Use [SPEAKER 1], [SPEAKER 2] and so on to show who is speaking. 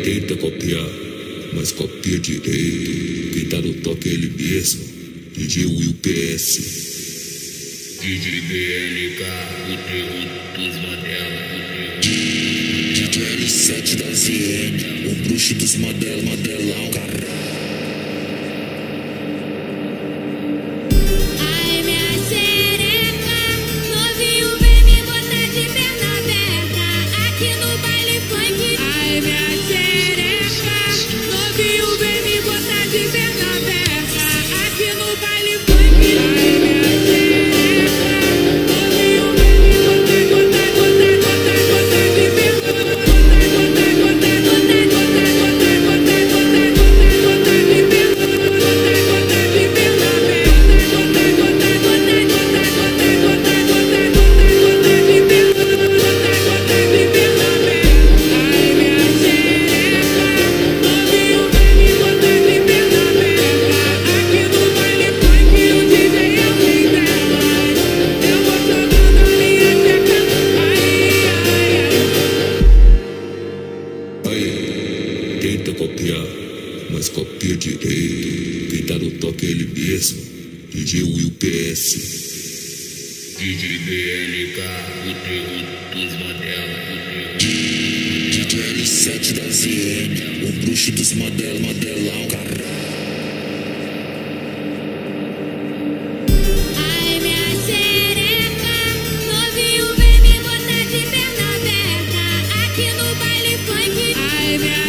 [SPEAKER 1] Tenta copiar, mas copia direito. Quem tá no toque é ele mesmo, DJ Will PS.
[SPEAKER 2] DJ BLK, o terror dos Mandela.
[SPEAKER 1] DJ L7 da ZM, o bruxo dos Madelão, caralho. Tenta copiar, mas copia direito. Quem tá no toque é ele mesmo, DJ Will PS.
[SPEAKER 2] DJ BLK, o terror dos Mandela.
[SPEAKER 1] DJ L7 da ZM, o bruxo dos Madelão, caralho.
[SPEAKER 3] Ai, minha